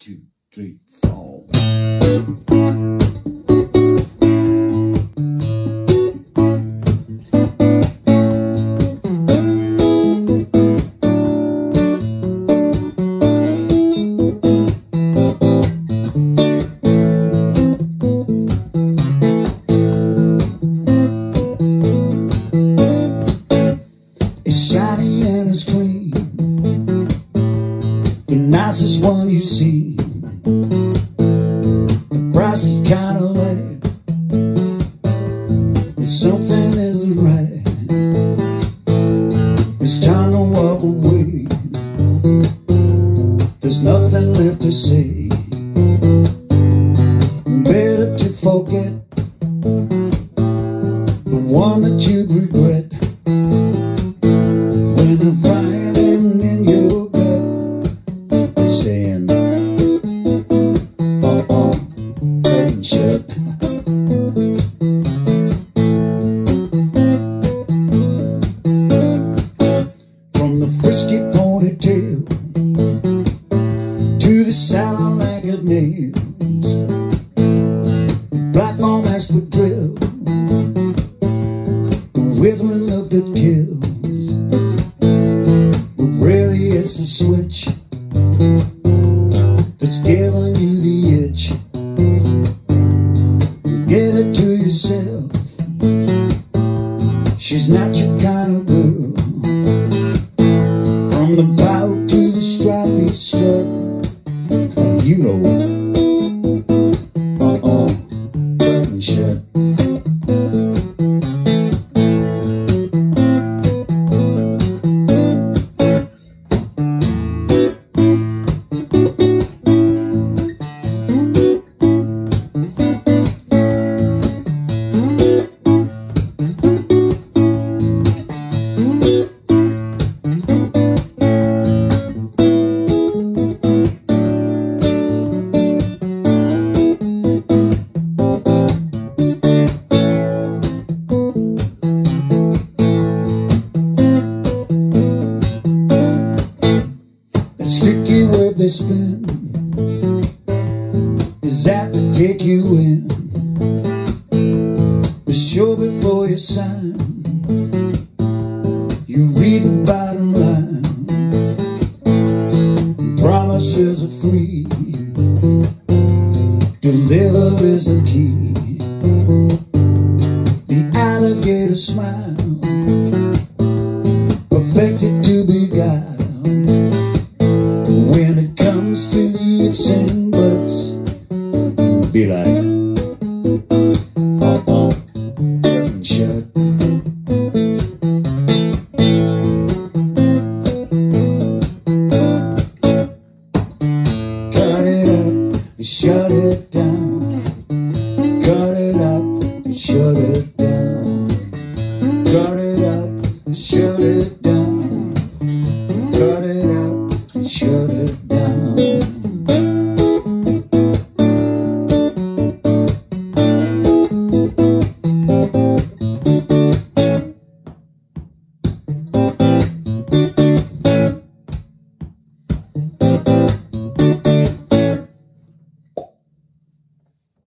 2, 3, 4. It's shiny and it's clean, the nicest one you see. The price is kinda late, but something isn't right. It's time to walk away, there's nothing left to say. Better to forget the one that you'd regret. When I'm fighting in your gut, saying, oh, and shut. From the frisky ponytail to the salad-legged nails, the platform has with drills, the withering look that kills. Really, it's the switch that's giving you the itch. You get it to yourself, she's not your kind of girl. From the bow to the stripy strut, you know, button shut. Sticky web they spin is apt to take you in. Be sure before you sign, you read the bottom line. Promises are free, deliver is the key. The alligator smile, perfected to beguile. When it comes to the ifs and buts, be like, and shut. Cut it up and shut it down. Cut it up and shut it down. Cut it up and shut it down.